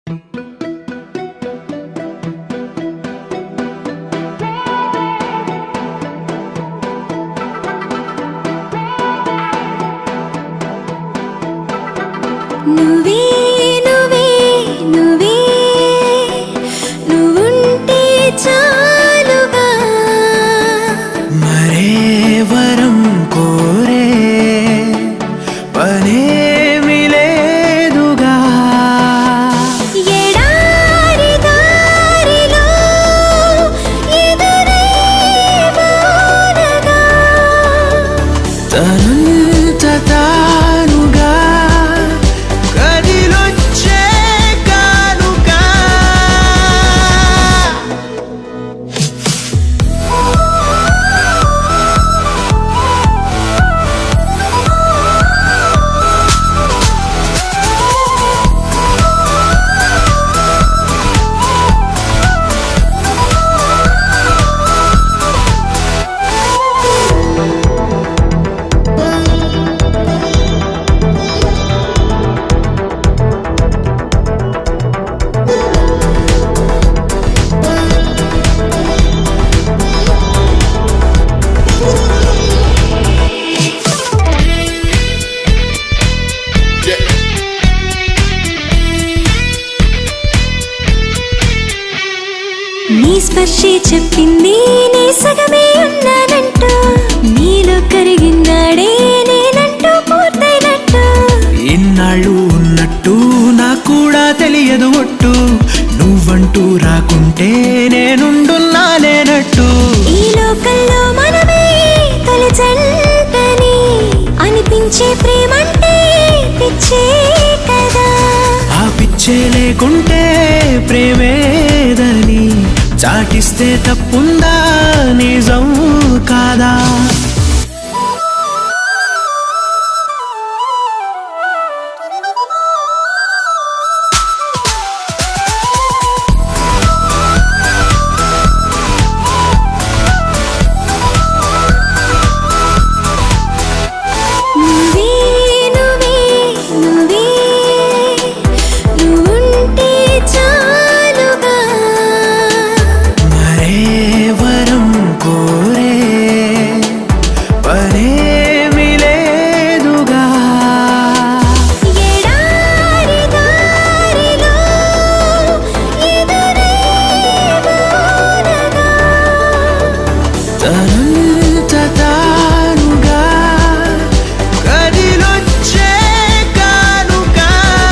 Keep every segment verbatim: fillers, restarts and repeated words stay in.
నువ్వే నువ్వే నువ్వే నువ్వుంటే చాలుగా మరే వరం కోరే పనేమి లేదుగా ఎడారి దారిలో ఎదురై వానగా తనంత తానుగా కదిలొచ్చే కానుగా నీ స్పర్శే చెప్పింది నీ సగమే ఉన్నానంటూ నీలో కరిగినాడే నేనంటూ పూర్తయినట్టు ఇన్నాళ్ళు ఉన్నట్టు నాకు కూడా తెలియదు ఒట్టు నువ్వంటూ రాకుంటే నేనుండున్నా లేనట్టు ఈ లోకల్లో మనమే తొలి జంటని అనిపించే ప్రేమంటే పిచ్చే కదా ఆ పిచ్చే లేకుంటే ప్రేమేదని చాటిస్తే తప్పుందా నిజం కాదా నువ్వే నువ్వే నువ్వే నువ్వుంటే చాలుగా మరే వరం కోరే పనేమి లేదుగా ఎడారి దారిలో ఎదురై వానగా తనంత తానుగా కదిలొచ్చే కానుగా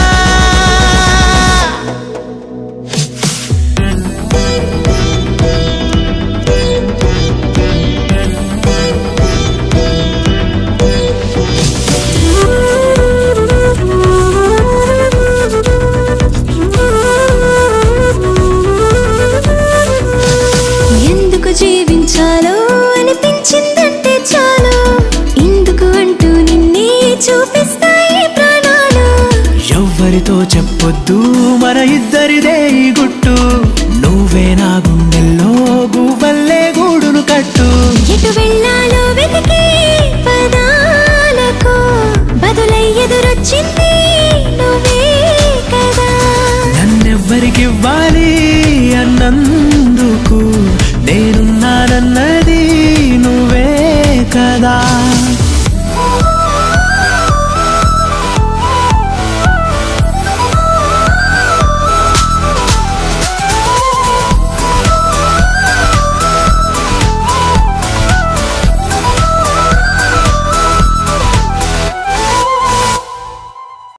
ఎందుకు జీవించాలో అనిపించిందంటే చాలు ఇందుకు అంటూ నిన్నే చూపిస్తాయి ప్రాణాలు ఎవ్వరితో చెప్పొద్దు మన ఇద్దరిదే ఈ గుట్టు నువ్వే నా గుండెల్లో గువ్వల్లే గూడును కట్టు ఎటు వెళ్ళాలో వెతికే పదాలకు బదులై ఎదురొచ్చింది నువ్వే కదా నన్నెవ్వరికివ్వాలి